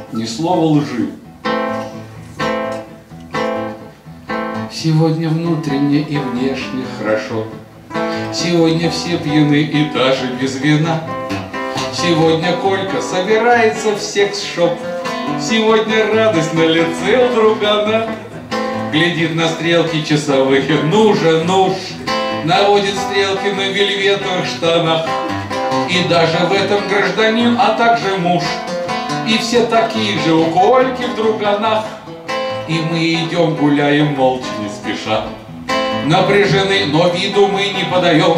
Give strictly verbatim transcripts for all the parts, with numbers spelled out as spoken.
ни слова лжи. Сегодня внутренне и внешне хорошо. Сегодня все пьяны и даже без вина. Сегодня Колька собирается в секс-шоп. Сегодня радость на лице у друга она. Глядит на стрелки часовых, нужен нож. Наводит стрелки на вельветовых штанах. И даже в этом гражданин, а также муж. И все такие же у Кольки в друганах. И мы идем, гуляем молча, не спеша. Напряжены, но виду мы не подаем.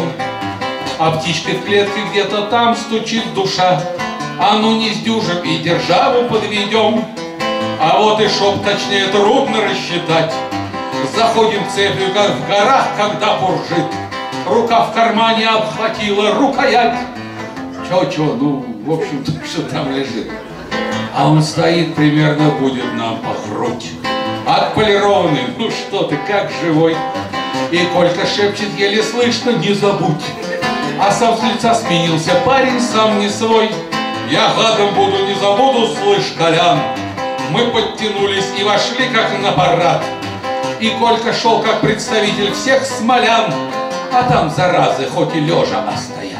А птичкой в клетке где-то там стучит душа. А ну не сдюжим и державу подведем. А вот и шоп, точнее, трудно рассчитать. Заходим цепью, как в горах, когда буржит. Рука в кармане обхватила рукоять. Чё-чё, ну, в общем-то, что там лежит. А он стоит, примерно будет нам по грудь. Отполированный, ну что ты, как живой. И Колька шепчет, еле слышно, не забудь. А сам с лица сменился парень, сам не свой. Я гадом буду, не забуду, слышь, Колян. Мы подтянулись и вошли, как на парад. И Колька шел, как представитель всех смолян. А там, заразы, хоть и лежа, а стоят.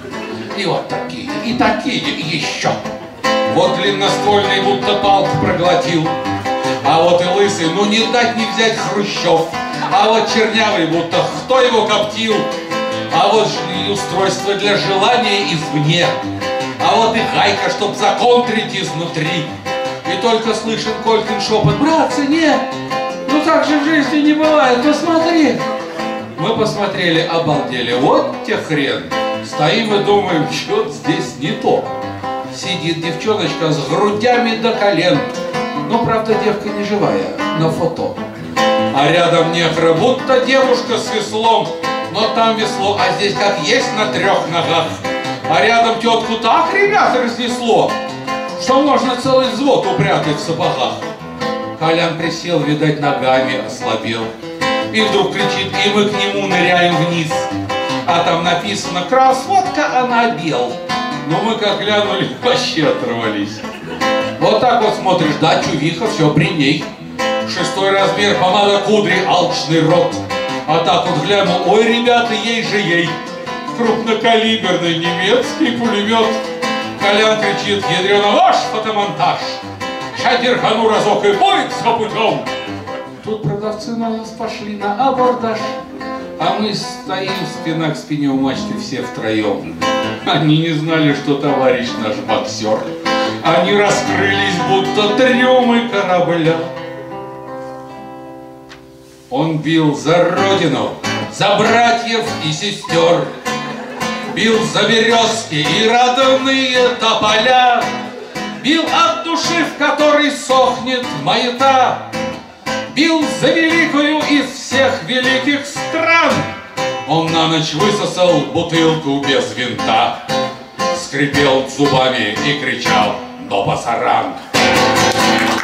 И вот такие, и такие еще. Вот длинноствольный будто палку проглотил. А вот и лысый, ну не дать не взять Хрущев. А вот чернявый, будто кто его коптил. А вот и устройство для желания извне. А вот и гайка, чтоб законтрить изнутри. И только слышен Колькин шепот: братцы, нет, ну так же в жизни не бывает, посмотри. Мы посмотрели, обалдели, вот те хрен. Стоим и думаем, что здесь не то. Сидит девчоночка с грудями до колен. Ну, правда, девка не живая, на фото. А рядом нехра, будто девушка с веслом. Но там весло, а здесь как есть на трех ногах. А рядом тетку так, ребята, разнесло, что можно целый взвод упрятать в сапогах. Колян присел, видать, ногами ослабел. И вдруг кричит, и мы к нему ныряем вниз. А там написано: красотка, она бел. Но мы как глянули, вообще оторвались. Вот так вот смотришь, да, чувиха, все при ней. Шестой размер, помада кудри, алчный рот. А так вот глянул, ой, ребята, ей же ей. Крупнокалиберный немецкий пулемет. Колян кричит, ядрёно, ваш фотомонтаж. Ща дергану разок и будет все путем. Тут продавцы на нас пошли на абордаж. А мы стоим спина к спине у мачты все втроем. Они не знали, что товарищ наш боксер. Они раскрылись, будто трюмы корабля. Он бил за родину, за братьев и сестер. Бил за березки и родные тополя. Бил от души, в которой сохнет маята. Бил за великую из всех великих стран. Он на ночь высосал бутылку без винта. Скрипел зубами и кричал: но пасаран.